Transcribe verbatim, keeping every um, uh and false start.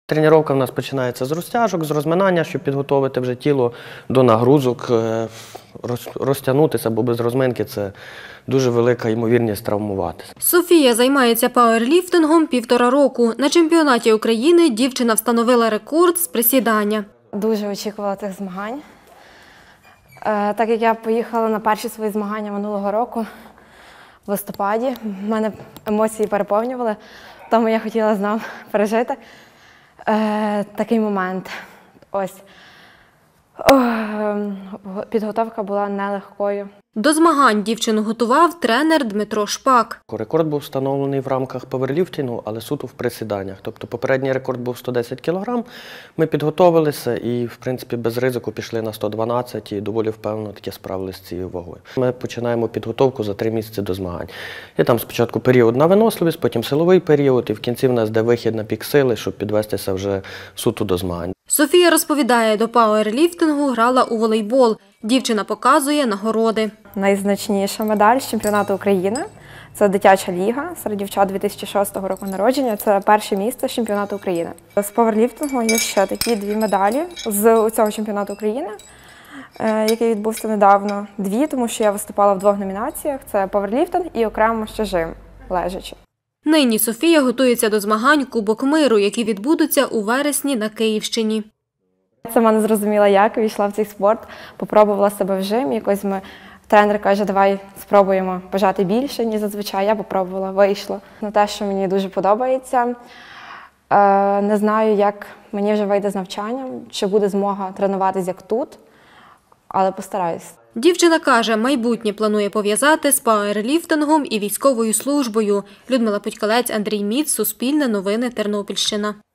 Тренування в нас починається з розтяжок, з розминання, щоб підготувати вже тіло до нагрузок, розтягнутися, бо без розминки це дуже велика ймовірність травмуватися. Софія займається пауерліфтингом півтора року. На чемпіонаті України дівчина встановила рекорд з присідання. Дуже очікувала цих змагань. Так як я поїхала на перші свої змагання минулого року в листопаді, в мене емоції переповнювали, тому я хотіла знову пережити е, такий момент. Ось. О, підготовка була нелегкою. До змагань дівчину готував тренер Дмитро Шпак. Рекорд був встановлений в рамках паверліфтингу, але суто в присіданнях. Тобто попередній рекорд був сто десять кілограм. Ми підготовилися і, в принципі, без ризику пішли на сто дванадцять і доволі впевнено таки справилися з цією вагою. Ми починаємо підготовку за три місяці до змагань. І там спочатку період на виносливість, потім силовий період, і в кінці в нас йде вихід на пік сили, щоб підвестися вже суто до змагань. Софія розповідає, до пауерліфтингу грала у волейбол. Дівчина показує нагороди. Найзначніша медаль з чемпіонату України – це дитяча ліга серед дівчат дві тисячі шостого року народження. Це перше місце з чемпіонату України. З пауерліфтингу є ще такі дві медалі з цього чемпіонату України, який відбувся недавно. Дві, тому що я виступала в двох номінаціях – це пауерліфтинг і окремо ще жим лежачи. Нині Софія готується до змагань Кубок миру, які відбудуться у вересні на Київщині. Сама не зрозуміла, як війшла в цей спорт, попробувала себе в жимі. Якось ми, тренер каже, давай спробуємо пожати більше, ніж зазвичай. Я попробувала, вийшло. На те, що мені дуже подобається. Не знаю, як мені вже вийде з навчанням, чи буде змога тренуватись як тут, але постараюсь. Дівчина каже, майбутнє планує пов'язати з пауерліфтингом і військовою службою. Людмила Путькалець, Андрій Міц, Суспільне новини, Тернопільщина.